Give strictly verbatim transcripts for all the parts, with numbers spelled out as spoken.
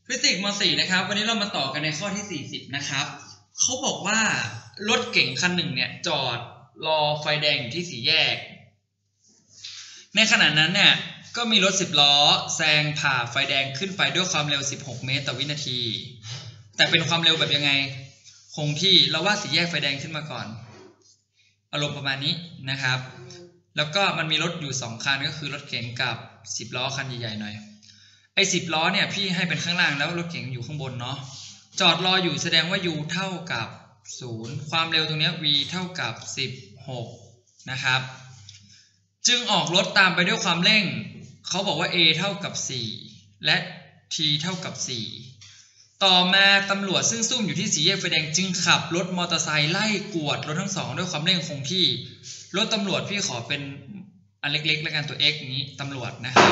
ฟิสิกส์ม สี่นะครับวันนี้เรามาต่อกันในข้อที่สี่สิบนะครับเขาบอกว่ารถเก๋งคันหนึ่งเนี่ยจอดรอไฟแดงอยู่ที่สี่แยกในขณะนั้นเนี่ยก็มีรถสิบล้อแซงผ่าไฟแดงขึ้นไปด้วยความเร็วสิบหกเมตรต่อวินาทีแต่เป็นความเร็วแบบยังไงคงที่เราว่าสี่แยกไฟแดงขึ้นมาก่อนอารมณ์ประมาณนี้นะครับแล้วก็มันมีรถอยู่สองคันก็คือรถเก๋งกับสิบล้อคันใหญ่ๆหน่อยไอ้สิบล้อเนี่ยพี่ให้เป็นข้างล่างแล้วรถเก๋งอยู่ข้างบนเนาะจอดรออยู่แสดงว่า u เท่ากับศูนย์ความเร็วตรงนี้ v เท่ากับสิบหกนะครับจึงออกรถตามไปด้วยความเร่งเขาบอกว่า a เท่ากับสี่และ t เท่ากับสี่ต่อมาตำรวจซึ่งซุ่มอยู่ที่สี่แยกไฟแดงจึงขับรถมอเตอร์ไซค์ไล่กวดรถทั้งสองด้วยความเร่งคงที่รถตำรวจพี่ขอเป็นอันเล็กๆแล้วกันตัว x นี้ตำรวจนะครับ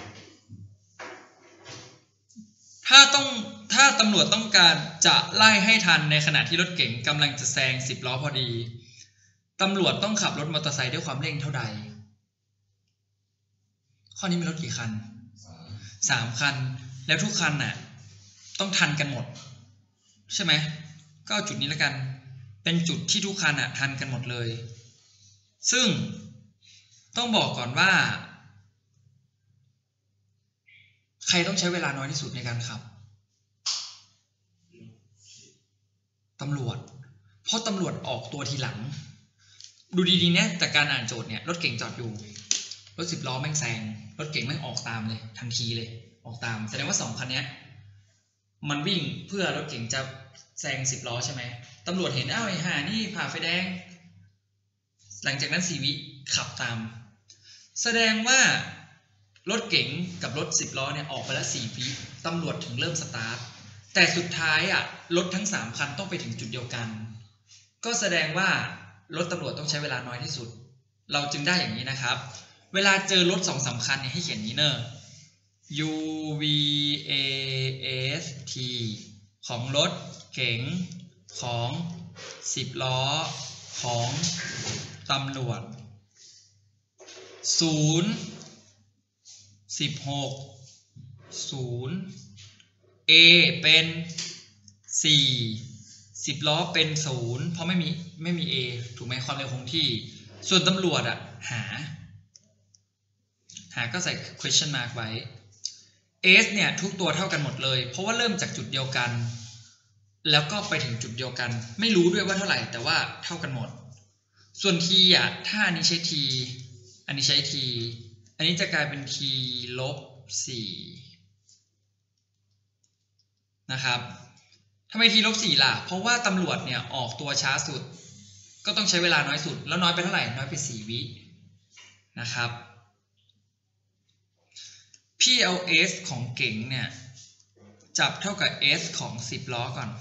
ถ้าต้องถ้าตำรวจต้องการจะไล่ให้ทันในขณะที่รถเก๋งกำลังจะแซงสิบล้อพอดีตำรวจต้องขับรถมอเตอร์ไซค์ด้วยความเร่งเท่าใดข้อนี้มีรถกี่คันสามคันแล้วทุกคันน่ะต้องทันกันหมดใช่ไหมก็จุดนี้แล้วกันเป็นจุดที่ทุกคันน่ะทันกันหมดเลยซึ่งต้องบอกก่อนว่าใครต้องใช้เวลาน้อยที่สุดในการขับตำรวจเพราะตำรวจออกตัวทีหลังดูดีๆเนี่ยแต่การอ่านโจทย์เนี่ยรถเก๋งจอดอยู่รถสิบล้อแม่งแซงรถเก๋งแม่งออกตามเลยทันทีเลยออกตามแสดงว่าสองคันนี้มันวิ่งเพื่อรถเก๋งจะแซงสิบล้อใช่ไหมตำรวจเห็นอ้าวไอ้ห่านี่ผ่าไฟแดงหลังจากนั้นสี่วิขับตามแสดงว่ารถเก๋งกับรถสิบล้อเนี่ยออกไปแล้วสี่วิตำรวจถึงเริ่มสตาร์ทแต่สุดท้ายอ่ะรถทั้งสามคันต้องไปถึงจุดเดียวกันก็แสดงว่ารถตำรวจต้องใช้เวลาน้อยที่สุดเราจึงได้อย่างนี้นะครับเวลาเจอรถสองสามคัญเนี่ยให้เขียนนี้เนอะ u v a s t ของรถเก๋งของสิบล้อของตำรวจศูนย์สิบหกศูนย์ a เป็นสี่สิบล้อเป็นศูนย์เพราะไม่มีไม่มี a ถูกไหมความเร็วคงที่ส่วนตำรวจอะหาหาก็ใส่ question mark ไว้ s เนี่ยทุกตัวเท่ากันหมดเลยเพราะว่าเริ่มจากจุดเดียวกันแล้วก็ไปถึงจุดเดียวกันไม่รู้ด้วยว่าเท่าไหร่แต่ว่าเท่ากันหมดส่วน t อ่ะถ้าอันนี้ใช้ t อันนี้ใช้ t อันนี้จะกลายเป็น t ลบสี่นะครับทำไม t ลบสี่ล่ะเพราะว่าตำรวจเนี่ยออกตัวช้าสุดก็ต้องใช้เวลาน้อยสุดแล้วน้อยไปเท่าไหร่น้อยไปสี่วินะครับพี่เอา s ของเก๋งเนี่ยจับเท่ากับ s ของสิบล้อก่อน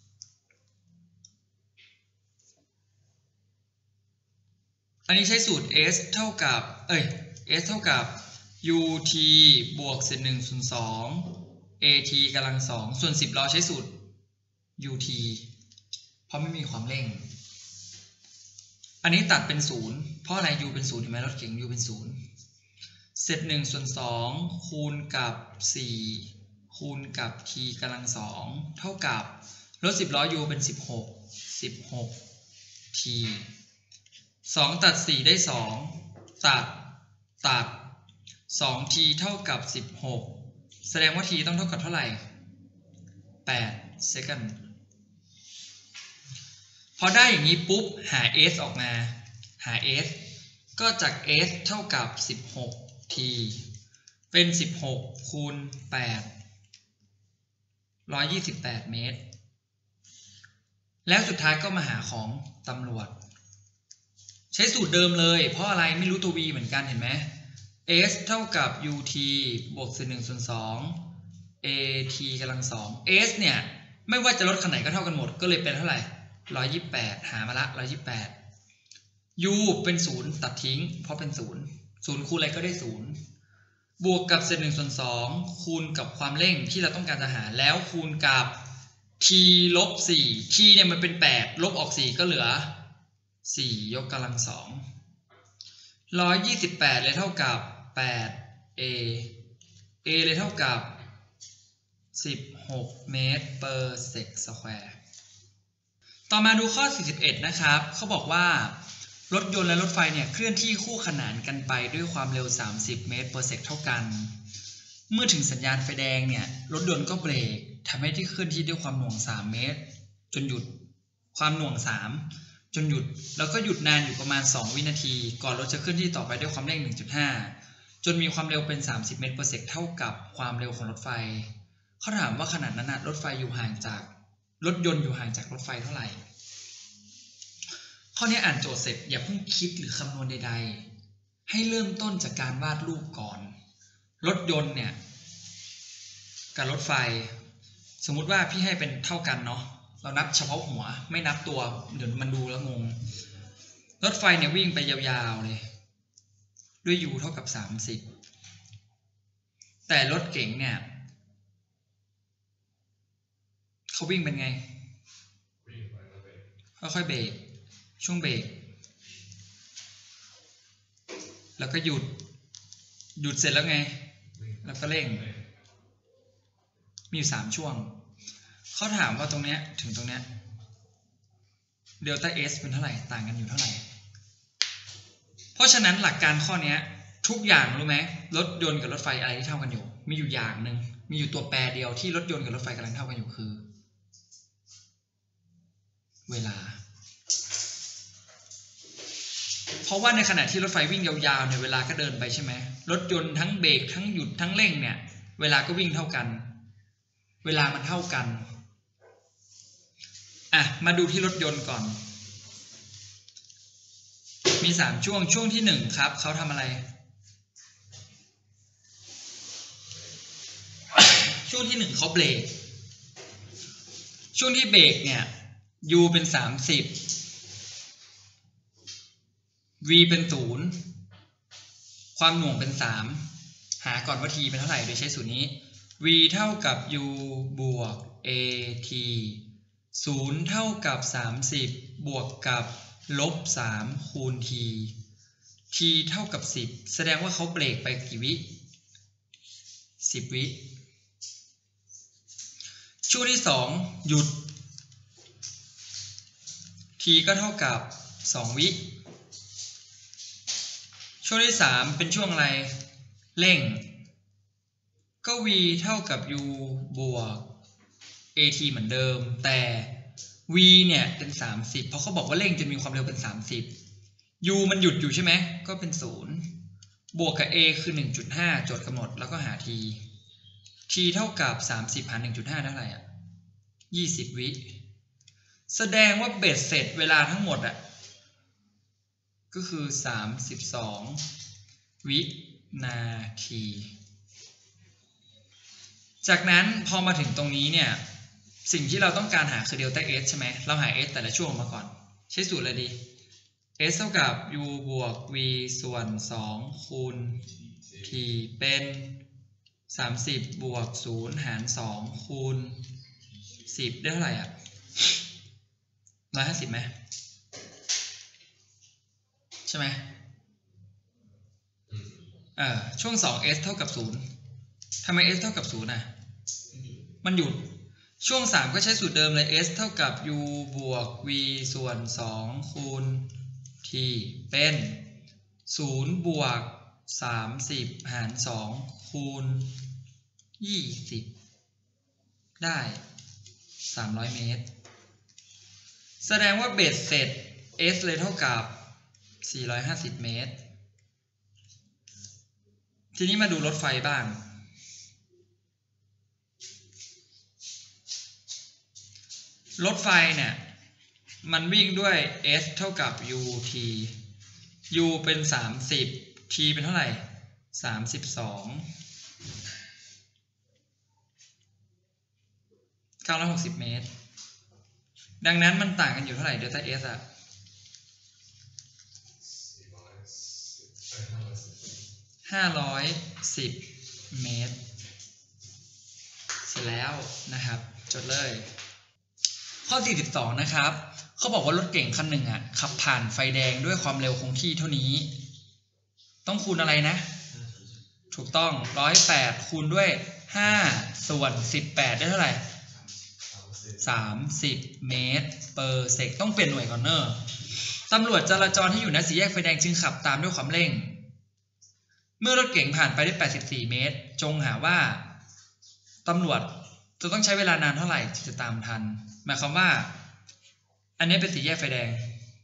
อันนี้ใช้สูตร s เท่ากับเอ้ย s เท่ากับ ut บวกเศษหนึ่งส่วนสอง at กำลังสองส่วนสิบล้อใช้สูตร ut เพราะไม่มีความเร่งอันนี้ตัดเป็นศูนย์เพราะอะไร u เป็นศูนย์เห็นไหมรถเก๋ง u เป็นศูนย์เศษหนึ่งส่วนสองคูณกับสี่คูณกับ t กำลังสองเท่ากับรถสิบล้อ u เป็นสิบหก สิบหก t สองตัดสี่ได้สองตัดตัด สอง t เท่ากับสิบหกแสดงว่า t ต้องเท่ากับเท่าไหร่แปด second พอได้อย่างนี้ปุ๊บหา s ออกมาหา s ก็จาก s เท่ากับสิบหก t เป็นสิบหกคูณแปด หนึ่งร้อยยี่สิบแปดเมตรแล้วสุดท้ายก็มาหาของตำรวจใช้สูตรเดิมเลยเพราะอะไรไม่รู้ตัว v เหมือนกันเห็นไหม s เท่ากับ ut บวกเศษหนึ่งส่วนสอง at กำลังสอง s เนี่ยไม่ว่าจะรถคันไหนก็เท่ากันหมดก็เลยเป็นเท่าไหร่หนึ่งร้อยยี่สิบแปดหามาละหนึ่งร้อยยี่สิบแปด u เป็นศูนย์ตัดทิ้งเพราะเป็นศูนย์ศูนย์คูณอะไรก็ได้ศูนย์บวกกับเศษหนึ่งส่วนสองคูณกับความเร่งที่เราต้องการจะหาแล้วคูณกับ t ลบสี่ t เนี่ยมันเป็นแปดลบออกสี่ก็เหลือสี่ยกกำลังสองหนึ่งร้อยยี่สิบแปดเลยเท่ากับแปด a a เลยเท่ากับสิบหกเมตร per sec square ต่อมาดูข้อสี่สิบเอ็ดนะครับเขาบอกว่ารถยนต์และรถไฟเนี่ยเคลื่อนที่คู่ขนานกันไปด้วยความเร็วสามสิบเมตร per sec เท่ากันเมื่อถึงสัญญาณไฟแดงเนี่ยรถยนต์ก็เบรกทำให้ที่เคลื่อนที่ด้วยความหน่วงสามเมตรจนหยุดความหน่วงสามจนหยุดแล้วก็หยุดนานอยู่ประมาณสองวินาทีก่อนรถจะเคลื่อนที่ต่อไปด้วยความเร่ง หนึ่งจุดห้า จนมีความเร็วเป็นสามสิบเมตร per sec เท่ากับความเร็วของรถไฟเขาถามว่าขนาดนั้นนะรถไฟอยู่ห่างจากรถยนต์อยู่ห่างจากรถไฟเท่าไหร่ข้อนี้อ่านโจทย์เสร็จอย่าเพิ่งคิดหรือคำนวณใดๆให้เริ่มต้นจากการวาดรูปก่อนรถยนต์เนี่ยกับรถไฟสมมุติว่าพี่ให้เป็นเท่ากันเนาะเรานับเฉพาะหัวไม่นับตัวเดี๋ยวมันดูแล้วงงรถไฟเนี่ยวิ่งไปยาวๆเลยด้วย u เท่ากับสามสิบแต่รถเก๋งเนี่ยเขาวิ่งเป็นไงค่อยๆเบรกช่วงเบรกแล้วก็หยุดหยุดเสร็จแล้วไงแล้วก็เร่งมีอยู่สามช่วงเขาถามว่าตรงเนี้ยถึงตรงเนี้ยเดลต้า S เป็นเท่าไหร่ต่างกันอยู่เท่าไหร่เพราะฉะนั้นหลักการข้อนี้ทุกอย่างรู้ไหมรถยนต์กับรถไฟอะไรที่เท่ากันอยู่มีอยู่อย่างหนึ่งมีอยู่ตัวแปรเดียวที่รถยนต์กับรถไฟกำลังเท่ากันอยู่คือเวลาเพราะว่าในขณะที่รถไฟวิ่งยาวๆเนี่ยเวลาก็เดินไปใช่ไหมรถยนต์ทั้งเบรกทั้งหยุดทั้งเร่งเนี่ยเวลาก็วิ่งเท่ากันเวลามันเท่ากันอ่ะมาดูที่รถยนต์ก่อนมีสามช่วงช่วงที่หนึ่งครับเขาทำอะไรช่วงที่หนึ่งเขาเบรกช่วงที่เบรกเนี่ย u เป็นสามสิบ v เป็นศูนย์ความหน่วงเป็นสามหาก่อนว่า t เป็นเท่าไหร่โดยใช้สูตรนี้ v เท่ากับ u บวก at ศูนย์เท่ากับสามสิบบวกกับลบสามคูณ t t เท่ากับสิบแสดงว่าเขาเบรกไปกี่วิสิบวิช่วงที่สองหยุด t ก็เท่ากับสองวิช่วงที่สามเป็นช่วงอะไรเร่งก็ v เท่ากับ u บวก at เหมือนเดิมแต่ v เนี่ยเป็นสามสิบเพราะเขาบอกว่าเร่งจนมีความเร็วเป็นสามสิบ u มันหยุดอยู่ใช่ไหมก็เป็นศูนย์บวกกับ a คือ หนึ่งจุดห้า โจทย์กำหนดแล้วก็หา t t เท่ากับสามสิบหาร หนึ่งจุดห้า เท่าไหร่อ่ะยี่สิบวิแสดงว่าเบ็ดเสร็จเวลาทั้งหมดอ่ะก็คือสามสิบสองวินาทีจากนั้นพอมาถึงตรงนี้เนี่ยสิ่งที่เราต้องการหาคือเดลต้า S ใช่ไหมเราหา S แต่ละช่วงมาก่อนใช้สูตรอะไรดี S เท่ากับ u บวก v ส่วนสองคูณ t เป็นสามสิบบวกศูนย์หารสองคูณสิบได้เท่าไหร่อ่ะหนึ่งร้อยห้าสิบไหมใช่ไหมเออช่วงสอง s เท่ากับศูนย์ทำไม s เท่ากับศูนย์อ่ะมันหยุดช่วงสามก็ใช้สูตรเดิมเลย s เท่ากับ u บวก v ส่วนสองคูณ t เป็นศูนย์บวกสามสิบหารสองคูณยี่สิบได้สามร้อยเมตรแสดงว่าเบ็ดเสร็จ s เลยเท่ากับสี่ร้อยห้าสิบเมตรทีนี้มาดูรถไฟบ้างรถไฟเนี่ยมันวิ่งด้วย s เท่ากับ ut u เป็นสามสิบ t เป็นเท่าไหร่สามสิบสอง เก้าร้อยหกสิบเมตรดังนั้นมันต่างกันอยู่เท่าไหร่เดลต้า S อ่ะห้าร้อยสิบเมตรเสร็จแล้วนะครับจดเลยข้อสี่สิบสองนะครับเขาบอกว่ารถเก่งคันหนึ่งอ่ะขับผ่านไฟแดงด้วยความเร็วคงที่เท่านี้ต้องคูณอะไรนะถูกต้องหนึ่งร้อยแปดคูณด้วยห้าส่วนสิบแปดได้เท่าไหร่สามสิบเมตรเปอร์เซกต้องเปลี่ยนหน่วยก่อนเนอะตำรวจจราจรที่อยู่ณสี่แยกไฟแดงจึงขับตามด้วยความเร่งเมื่อรถเก๋งผ่านไปได้แปดสิบสี่เมตรจงหาว่าตำรวจจะต้องใช้เวลานานเท่าไหร่ที่จะตามทันหมายความว่าอันนี้เป็นสี่แยกไฟแดง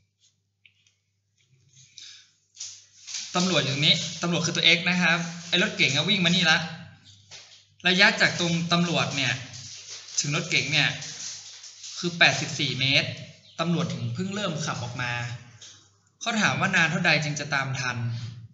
ตำรวจอยู่ตรงนี้ตำรวจคือตัว x นะครับไอ้รถเก๋งก็วิ่งมานี่ละระยะจากตรงตำรวจเนี่ยถึงรถเก๋งเนี่ยคือแปดสิบสี่เมตรตำรวจถึงเพิ่งเริ่มขับออกมาเขาถามว่านานเท่าใดจึงจะตามทัน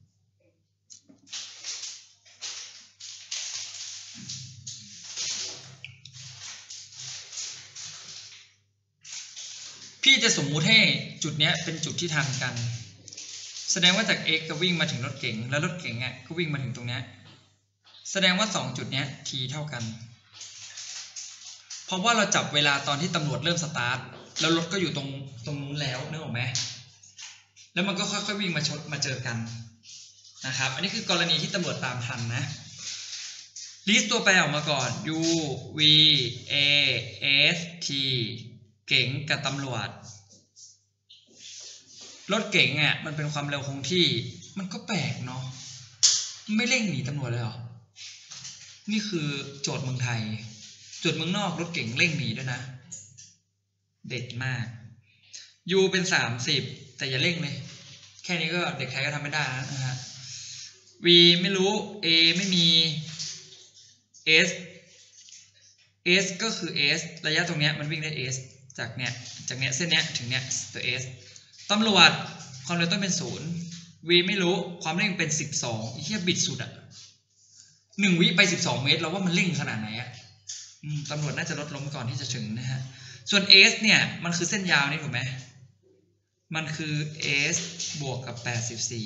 พี่จะสมมุติให้จุดนี้เป็นจุดที่ทันกันแสดงว่าจาก x ก็วิ่งมาถึงรถเก๋งแล้วรถเก๋งอ่ะก็วิ่งมาถึงตรงนี้แสดงว่าสองจุดนี้ t เท่ากันเพราะว่าเราจับเวลาตอนที่ตำรวจเริ่มสตาร์ทแล้วรถก็อยู่ตรงตรงนู้นแล้วนึกออกไหมแล้วมันก็ค่อยๆวิ่งมาชนมาเจอกันนะครับอันนี้คือกรณีที่ตำรวจตามทันนะลิสต์ตัวแปรออกมาก่อน u v a s t เก๋งกับตำรวจรถเก๋งอ่ะมันเป็นความเร็วคงที่มันก็แปลกเนาะไม่เร่งหนีตำรวจเลยเหรอนี่คือโจทย์เมืองไทยโจทย์เมืองนอกรถเก๋งเร่งหนีด้วยนะเด็ดมาก u เป็นสามสิบแต่อย่าเร่งเลยแค่นี้ก็เด็กไทยก็ทำไม่ได้นะฮะ v ไม่รู้ a ไม่มี s s ก็คือ s ระยะตรงเนี้ยมันวิ่งได้ s จากเนี้ยจากเนี้ยเส้นเนี้ยถึงเนี้ยตัว s ตำรวจความเร็วต้องเป็นศูนย์ v ไม่รู้ความเร่งเป็นสิบสองเฮียบิดสุดอะหนึ่งวิไปสิบสองเมตรเราว่ามันเร่งขนาดไหนอะตำรวจน่าจะลดล้มก่อนที่จะถึงนะฮะส่วน s เนี่ยมันคือเส้นยาวนี่ถูกไหมมันคือ s บวกกับแปดสิบสี่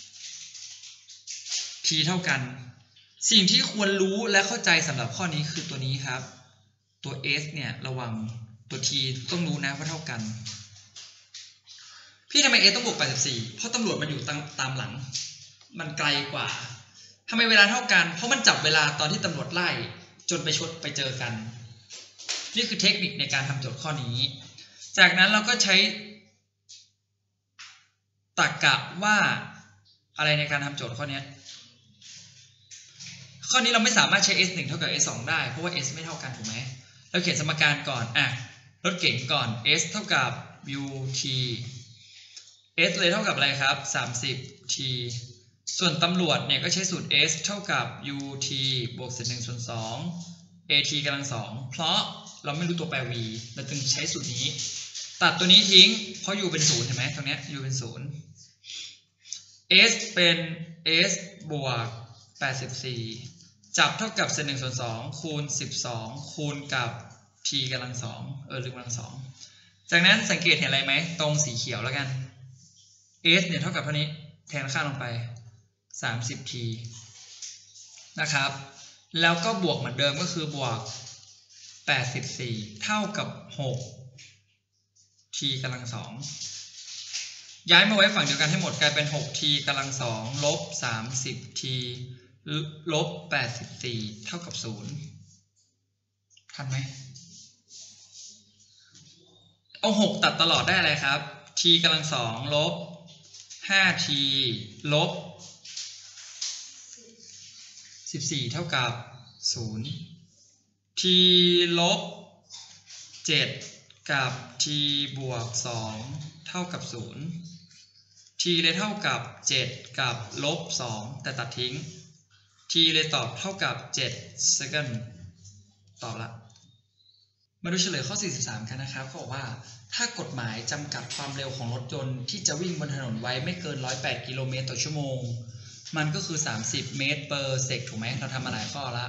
t เท่ากันสิ่งที่ควรรู้และเข้าใจสำหรับข้อนี้คือตัวนี้ครับตัว s เนี่ยระวังตัว t ต้องรู้นะว่าเท่ากันพี่ทำไม s ต้องบวกแปดสิบสี่เพราะตำรวจมันอยู่ตามหลังมันไกลกว่าทำไมเวลาเท่ากันเพราะมันจับเวลาตอนที่ตำรวจไล่จนไปชดไปเจอกันนี่คือเทคนิคในการทำโจทย์ข้อนี้จากนั้นเราก็ใช้ตรรกะว่าอะไรในการทำโจทย์ข้อนี้ข้อนี้เราไม่สามารถใช้ s หนึ่ง เท่ากับ s สอง ได้เพราะว่า s ไม่เท่ากันถูกไหมเราเขียนสมการก่อนอ่ะรถเก๋งก่อน s เท่ากับ ut s เลยเท่ากับอะไรครับสามสิบ t ส่วนตำรวจเนี่ยก็ใช้สูตร s เท่ากับ ut บวกเศษหนึ่งส่วนสอง at กำลังสองเพราะเราไม่รู้ตัวแปร v เราจึงใช้สูตรนี้ตัดตัวนี้ทิ้งเพราะ u เป็นศูนย์เห็นไหมตรงนี้ u เป็นศูนย์ s เป็น s บวกแปดสิบสี่จับเท่ากับเศษหนึ่งส่วนสองคูณสิบสองคูณกับ t กำลังสองเออลืมกำลังสองจากนั้นสังเกตเห็นอะไรไหมตรงสีเขียวแล้วกัน s เนี่ยเท่ากับเท่านี้แทนค่าลงไปสามสิบ t นะครับแล้วก็บวกเหมือนเดิมก็คือบวกแปดสิบสี่เท่ากับหก t กำลังสองย้ายมาไว้ฝั่งเดียวกันให้หมดกลายเป็น หก t กำลังสองลบสามสิบ t ลบแปดสิบสี่เท่ากับศูนย์ทันไหมเอาหกตัดตลอดได้อะไรครับ t กำลังสองลบ ห้า t ลบสิบสี่เท่ากับศูนย์ t ลบเจ็ดกับ t บวกสองเท่ากับศูนย์ t เลยเท่ากับเจ็ดกับลบสองแต่ตัดทิ้ง t เลยตอบเท่ากับเจ็ด second ตอบละมาดูเฉลยข้อสี่สิบสามกันนะครับเขาบอกว่าถ้ากฎหมายจำกัดความเร็วของรถยนต์ที่จะวิ่งบนถนนไว้ไม่เกินหนึ่งร้อยแปดกิโลเมตรต่อชั่วโมงมันก็คือสามสิบเมตร per sec ถูกไหมเราทำมาหลายข้อละ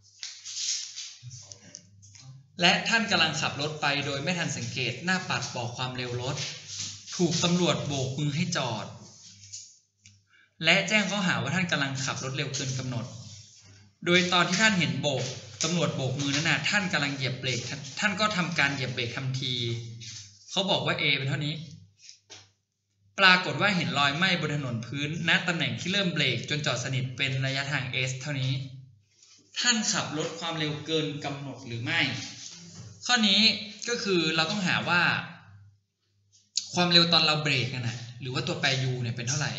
และท่านกำลังขับรถไปโดยไม่ทันสังเกตหน้าปัดบอกความเร็วรถถูกตำรวจโบกมือให้จอดและแจ้งข้อหาว่าท่านกำลังขับรถเร็วเกินกำหนดโดยตอนที่ท่านเห็นโบกตำรวจโบกมือนั้นนะท่านกำลังเหยียบเบรกท่านก็ทำการเหยียบเบรกทันทีเขาบอกว่า A เป็นเท่านี้ปรากฏว่าเห็นรอยไหม้บนถนนพื้นณตำแหน่งที่เริ่มเบรกจนจอดสนิทเป็นระยะทาง s เท่านี้ท่านขับรถความเร็วเกินกำหนดหรือไม่ข้อนี้ก็คือเราต้องหาว่าความเร็วตอนเราเบรกกันนะหรือว่าตัวแปร u เนี่ยเป็นเท่าไหร่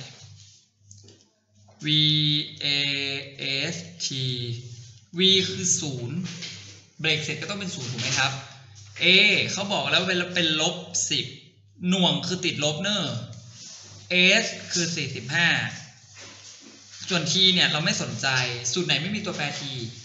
v a s t v คือศูนย์เบรกเสร็จก็ต้องเป็นศูนย์ถูกไหมครับ a เขาบอกแล้วเป็นเป็นลบสิบหน่วงคือติดลบเนอะ s คือสี่สิบห้าส่วน t เนี่ยเราไม่สนใจสูตรไหนไม่มีตัวแปร t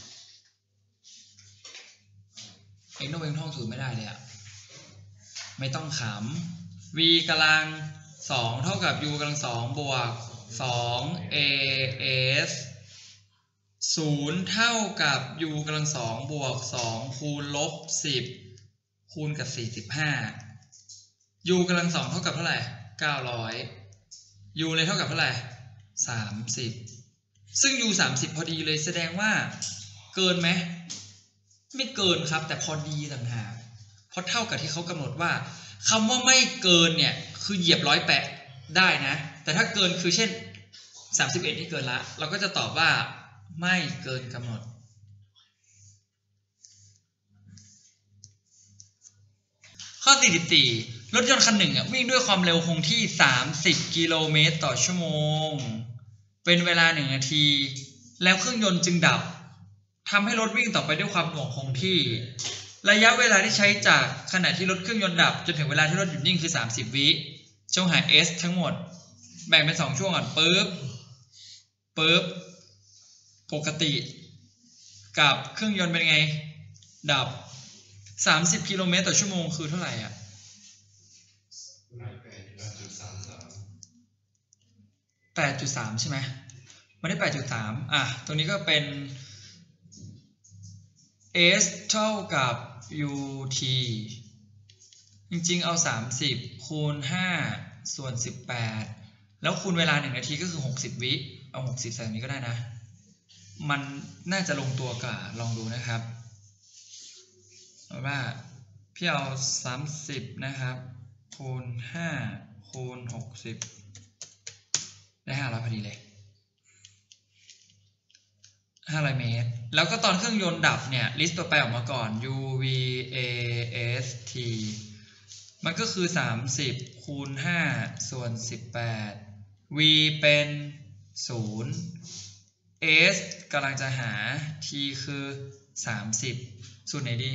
เอ็งต้องเป็นท่องสูตรไม่ได้เลยอะไม่ต้องขำ v กำลังสองเท่ากับ u กำลังสองบวกสอง a s ศูนย์เท่ากับ u กำลังสองบวกสองคูณลบสิบคูณกับสี่สิบห้า u กำลังสองเท่ากับเท่าไหร่เก้าร้อย u เลยเท่ากับเท่าไหร่สามสิบซึ่ง u สามสิบพอดีเลยแสดงว่าเกินไหมไม่เกินครับแต่พอดีต่างหากเพราะเท่ากับที่เขากำหนดว่าคำว่าไม่เกินเนี่ยคือเหยียบร้อยแปะได้นะแต่ถ้าเกินคือเช่นสามสิบเอ็ดที่เกินละเราก็จะตอบว่าไม่เกินกำหนดข้อสี่สิบสี่รถยนต์คันหนึ่งวิ่งด้วยความเร็วคงที่สามสิบกิโลเมตรต่อชั่วโมงเป็นเวลาหนึ่งนาทีแล้วเครื่องยนต์จึงดับทำให้รถวิ่งต่อไปด้วยความหน่วงคงที่ระยะเวลาที่ใช้จากขณะที่รถเครื่องยนต์ดับจนถึงเวลาที่รถหยุดนิ่งคือสามสิบวิจงหา s ทั้งหมดแบ่งเป็นสองช่วงก่อนปึ๊บปึ๊บปกติกับเครื่องยนต์เป็นไงดับสามสิบกิโลเมตรต่อชั่วโมงคือเท่าไหร่อ่ะแปดจุดสามใช่ไหมไม่ได้ แปดจุดสาม อ่ะตรงนี้ก็เป็น s เท่ากับ ut จริงๆเอาสามสิบคูณห้าส่วนสิบแปดแล้วคูณเวลาหนึ่งนาทีก็คือหกสิบวิเอาหกสิบใส่นี้ก็ได้นะมันน่าจะลงตัวกว่าลองดูนะครับว่าพี่เอาสามสิบนะครับคูณห้าคูณหกสิบได้ห้าร้อยพอดีเลยห้าร้อยเมตรแล้วก็ตอนเครื่องยนต์ดับเนี่ยลิสต์ตัวแปรออกมาก่อน u v a s t มันก็คือสามสิบคูณห้าส่วนสิบแปด v เป็นศูนย์ s กำลังจะหา t คือสามสิบสูตรไหนดี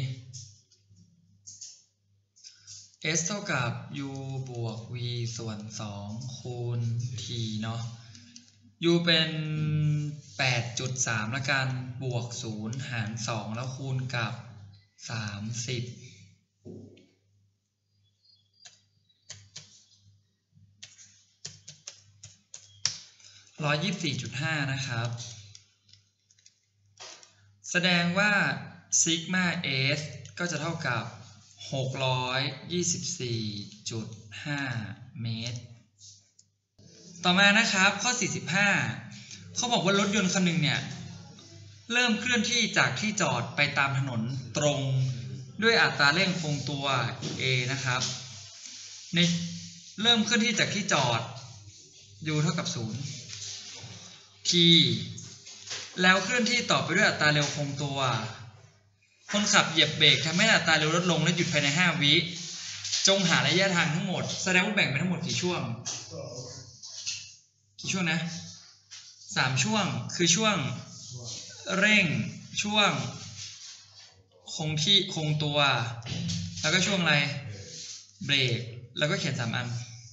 s เท่ากับ u บวก v ส่วนสองคูณ t เนาะ u เป็น แปดจุดสาม ละกันบวกศูนย์หารสองแล้วคูณกับสามสิบหนึ่งร้อยยี่สิบสี่จุดห้า นะครับแสดงว่าซิกมา s ก็จะเท่ากับหกร้อยยี่สิบสี่จุดห้า เมตรต่อมานะครับข้อสี่สิบห้าเขาบอกว่ารถยนต์คันหนึ่งเนี่ยเริ่มเคลื่อนที่จากที่จอดไปตามถนนตรงด้วยอัตราเร่งคงตัว a นะครับในเริ่มเคลื่อนที่จากที่จอด u เท่ากับศูนย์ t แล้วเคลื่อนที่ต่อไปด้วยอัตราเร็วคงตัวคนขับเหยียบเบรกทำให้อัตราเร็วลดลงและหยุดภายในห้าวิจงหาระยะทางทั้งหมดแสดงว่าแบ่งเป็นทั้งหมดกี่ช่วงกี่ช่วงนะสามช่วงคือช่วงเร่งช่วงคงที่คงตัวแล้วก็ช่วงอะไรเบรกแล้วก็เขียนสามอัน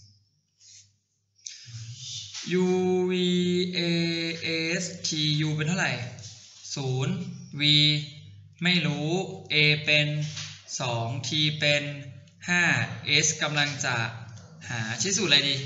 u v a s t u เป็นเท่าไหร่ศูนย์ v ไม่รู้ a เป็นสอง t เป็นห้า s กำลังจะหาใช้สูตรอะไรดี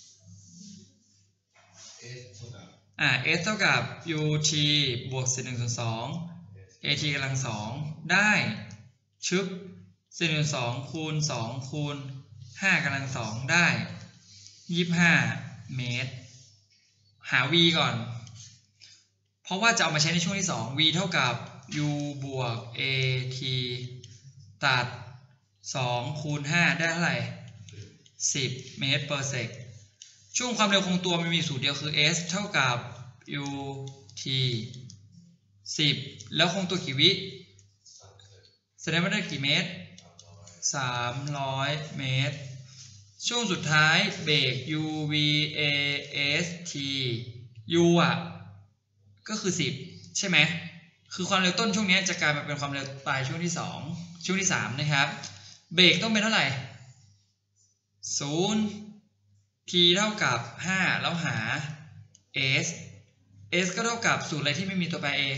อ่า s เท่ากับ ut บวกสิบหนึ่งส่วนสอง at กำลังสองได้ชึบสิบหนึ่งส่วนสองคูณสองคูณห้ากำลังสองได้ยี่สิบห้าเมตรหา v ก่อนเพราะว่าจะเอามาใช้ในช่วงที่สอง v เท่ากับ u บวก at ตัดสองคูณห้าได้เท่าไหร่สิบเมตร per sec ช่วงความเร็วคงตัวมันมีสูตรเดียวคือ s เท่ากับ ut สิบแล้วคงตัวกี่วิแสดงว่าได้กี่เมตรสามร้อยเมตรช่วงสุดท้ายเบรก u v a s t u อ่ะก็คือสิบใช่ไหมคือความเร็วต้นช่วงนี้จะกลายมาเป็นความเร็วปลายช่วงที่สองช่วงที่สามนะครับเบรกต้องเป็นเท่าไหร่ศูนย์ t เท่ากับห้าแล้วหา s s ก็เท่ากับสูตรอะไรที่ไม่มีตัวแปร a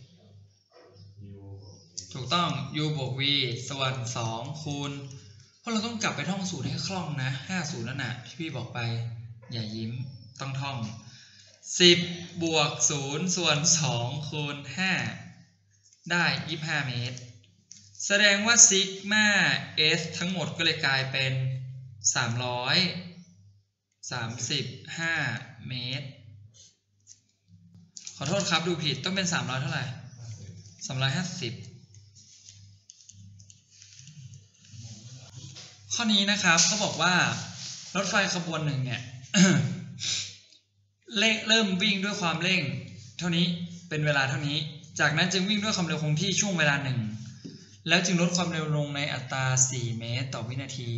ถูกต้อง u บวก v ส่วนสองคูณเพราะเราต้องกลับไปท่องสูตรให้คล่องนะห้าสูตรนั่นน่ะที่พี่บอกไปอย่ายิ้มต้องท่องสิบบวกศูนย์ส่วนสองคูณห้าได้ยี่สิบห้าเมตรแสดงว่าซิกมา s ทั้งหมดก็เลยกลายเป็นสามร้อยสามสิบห้าเมตรขอโทษครับดูผิดต้องเป็นสามร้อยเท่าไหร่สามร้อยห้าสิบข้อนี้นะครับเขาบอกว่ารถไฟขบวนหนึ่งเนี่ย เริ่มวิ่งด้วยความเร่งเท่านี้เป็นเวลาเท่านี้จากนั้นจึงวิ่งด้วยความเร็วคงที่ช่วงเวลาหนึ่งแล้วจึงลดความเร็วลงในอัตราสี่เมตรต่อวินาที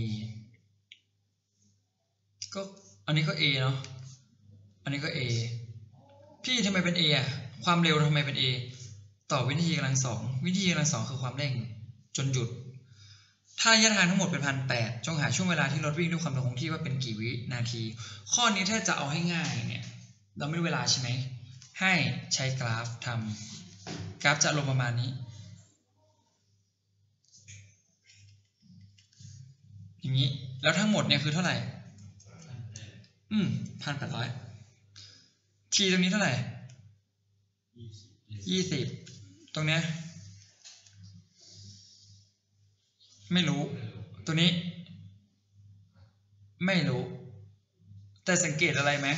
ก็อันนี้ก็ a เนาะอันนี้ก็ a พี่ทำไมเป็น a อ่ะความเร็วทำไมเป็น a ต่อวินาทีกำลังสองวินาทีกำลังสองคือความเร่งจนหยุดถ้าระยะทางทั้งหมดเป็นพันแปดจงหาช่วงเวลาที่รถวิ่งด้วยความเร็วคงที่ว่าเป็นกี่วินาทีข้อนี้ถ้าจะเอาให้ง่ายเนี่ยเราไม่รู้เวลาใช่ไหมให้ใช้กราฟทำกราฟจะลงประมาณนี้อย่างนี้แล้วทั้งหมดเนี่ยคือเท่าไหร่อืมพันแปดร้อยทีตรงนี้เท่าไหร่ยี่สิบตรงเนี้ยไม่รู้ตัวนี้ไม่รู้แต่สังเกตอะไรไหม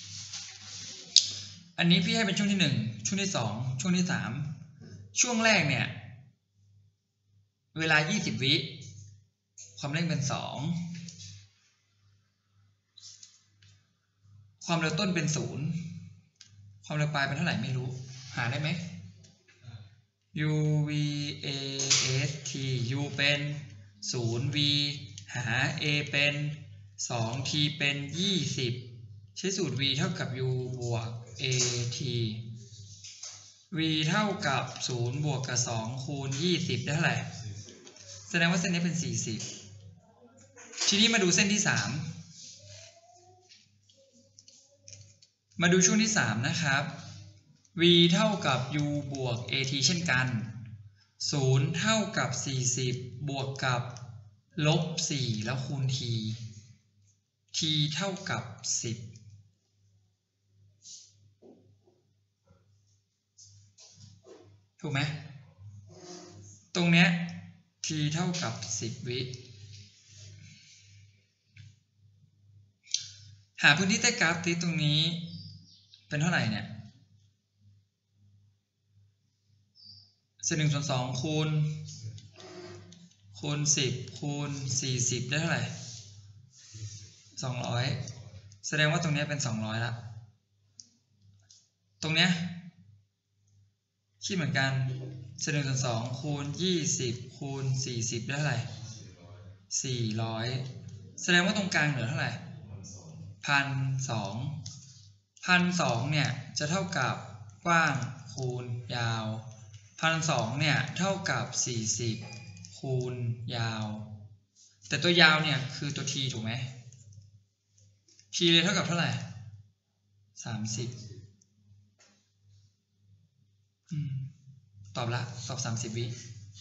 อันนี้พี่ให้เป็นช่วงที่หนึ่งช่วงที่สองช่วงที่สามช่วงแรกเนี่ยเวลายี่สิบวิความเร่งเป็นสองความเร็วต้นเป็นศูนย์ความเร็วปลายเป็นเท่าไหร่ไม่รู้หาได้ไหม u v a s t u เป็นศูนย์ v หา a เป็นสอง t เป็นยี่สิบใช้สูตร v เท่ากับ u บวก at v เท่ากับศูนย์บวกกับสองคูณยี่สิบได้เท่าไหร่แสดงว่าเส้นนี้เป็นสี่สิบทีนี้มาดูเส้นที่สามมาดูช่วงที่สามนะครับ v เท่ากับ u บวก at เช่นกันศูนย์เท่ากับสี่สิบบวกกับลบสี่แล้วคูณ t t เท่ากับสิบถูกไหมตรงเนี้ย t เท่ากับสิบวิหาพื้นที่ใต้กราฟที่ตรงนี้เป็นเท่าไหร่เนี่ยส่วนหนึ่งส่วนสองคูณคูณสิบคูณสี่สิบได้เท่าไหร่สองร้อยแสดงว่าตรงนี้เป็นสองร้อยละตรงเนี้ยคิดเหมือนกันส่วนหนึ่งส่วนสองคูณยี่สิบคูณสี่สิบได้เท่าไหร่สี่ร้อยแสดงว่าตรงกลางเหลือเท่าไหร่พันสองพันสองเนี่ยจะเท่ากับกว้างคูณยาวพันสองเนี่ยเท่ากับสี่สิบคูณยาวแต่ตัวยาวเนี่ยคือตัว t ถูกไหม t เลยเท่ากับเท่าไหร่สามสิบตอบละตอบสามสิบวิ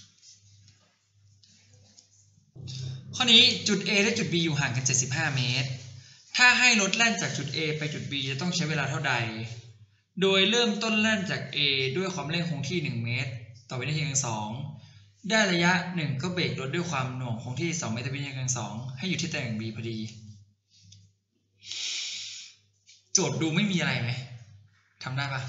ข้อนี้จุด A และจุด B อยู่ห่างกันเจ็ดสิบห้าเมตรถ้าให้รถแล่นจากจุด A ไปจุด B จะต้องใช้เวลาเท่าใดโดยเริ่มต้นแล่นจาก A ด้วยความเร่งคงที่หนึ่งเมตรต่อวินาทีกำลังสองได้ระยะหนึ่งก็เบรกรถด้วยความหน่วงคงที่สองเมตรต่อวินาทีกำลังสองให้อยู่ที่ตำแหน่ง B พอดีโจทย์ดูไม่มีอะไรไหมทำได้ปะ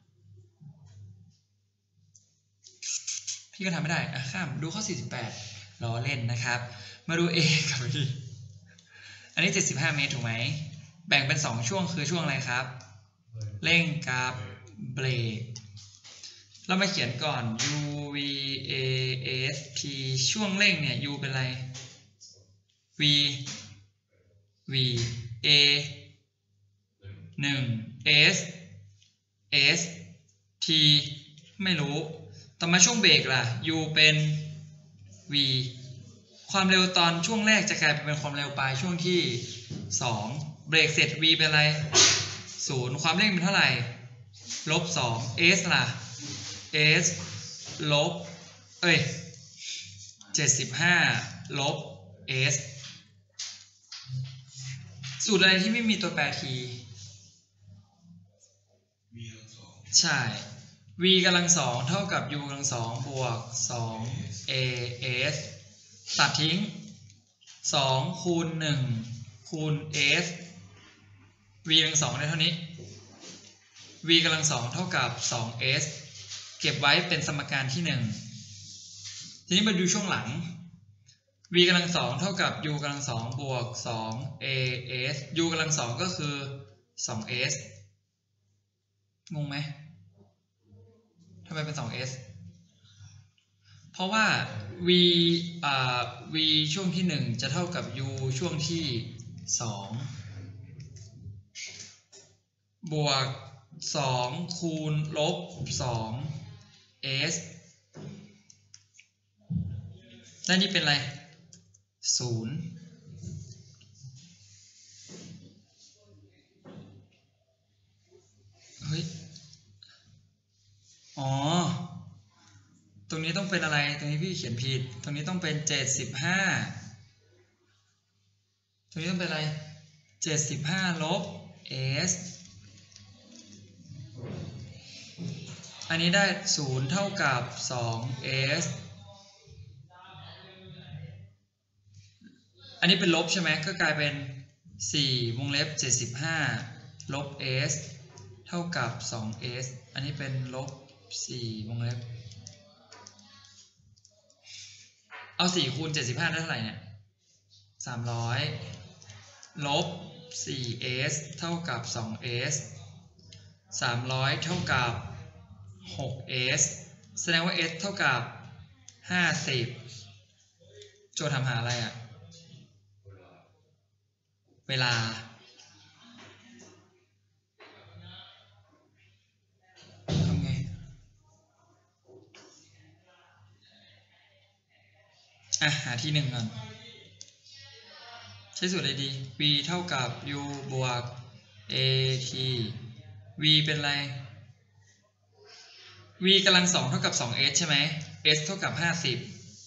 พี่ก็ทำไม่ได้อ่ะข้ามดูข้อสี่สิบแปดล้อเล่นนะครับมาดู A กับ B อันนี้เจ็ดสิบห้าเมตรถูกไหมแบ่งเป็นสองช่วงคือช่วงอะไรครับเร่งกับเบรกเรามาเขียนก่อน u v a s t ช่วงเร่งเนี่ย u เป็นอะไร v v a หนึ่ง s s t ไม่รู้ต่อมาช่วงเบรกล่ะ u เป็น v ความเร็วตอนช่วงแรกจะกลายเป็นความเร็วปลายช่วงที่สองเบรกเสร็จ v เป็นอะไรศูนย์ความเร่งเป็นเท่าไหร่ลบสอง s ล่ะ s ลบเอ้ยเจ็ดสิบห้าลบ s สูตรอะไรที่ไม่มีตัวแปร t ใช่ v กำลังสองเท่ากับ u กำลังสองบวกสอง a s ตัดทิ้งสองคูณหนึ่งคูณ s v กำลังสองได้เท่านี้ v กำลังสองเท่ากับสอง s เก็บไว้เป็นสมการที่หนึ่งทีนี้มาดูช่วงหลัง v กำลังสองเท่ากับ u กำลังสองบวกสอง a s u กำลังสองก็คือสอง s งงไหมทำไมเป็น สอง s เพราะว่า v อ่า v ช่วงที่หนึ่งจะเท่ากับ u ช่วงที่สองบวกสองคูณลบสอง s และนี่เป็นอะไรศูนย์เฮ้ยอ๋อตรงนี้ต้องเป็นอะไรตรงนี้พี่เขียนผิดตรงนี้ต้องเป็นเจ็ดสิบห้าตรงนี้ต้องเป็นอะไรเจ็ดสิบห้าลบ s อันนี้ได้ศูนย์เท่ากับสอง s อันนี้เป็นลบใช่ไหมก็กลายเป็นสี่วงเล็บเจ็ดสิบห้าลบ s เท่ากับสอง s อันนี้เป็นลบสี่วงเล็บเอาสี่คูณเจ็ดสิบห้าได้เท่าไหร่เนี่ยสามร้อยลบ สี่ s เท่ากับสอง s สามร้อยเท่ากับหก s แสดงว่า s เท่ากับห้าสิบโจทย์ถามหาอะไรอ่ะเวลาทำไงอ่ะหาที่หนึ่งก่อนใช้สูตรอะไรดี v เท่ากับ u บวก at v เป็นอะไร v กำลังสองเท่ากับสอง s ใช่ไหม s เท่ากับห้าสิบ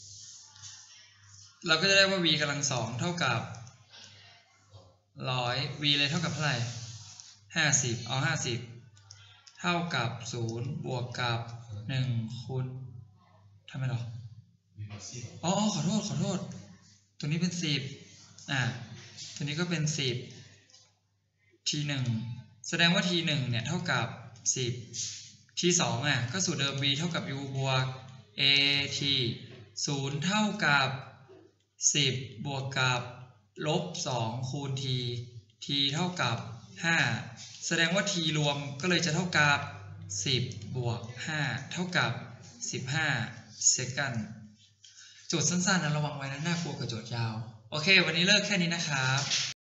เราก็จะได้ว่า v กำลังสองเท่ากับร้อย v เลยเท่ากับเท่าไหร่ห้าสิบเอาห้าสิบเท่ากับศูนย์บวกกับหนึ่งคูณทำไมหรออ๋อขอโทษขอโทษตัวนี้เป็นสิบอ่ะตัวนี้ก็เป็นสิบ ทีหนึ่งแสดงว่า ทีหนึ่งเนี่ยเท่ากับสิบ ทีสองอ่ะก็สูตรเดิม v เท่ากับ u บวก at ศูนย์เท่ากับสิบบวกกับลบสองคูณ t t เท่ากับห้าแสดงว่า t รวมก็เลยจะเท่ากับสิบบวกห้าเท่ากับสิบห้าเซคันด์โจทย์สั้นๆนะระวังไว้นะน่ากลัวกับโจทย์ยาวโอเควันนี้เลิกแค่นี้นะครับ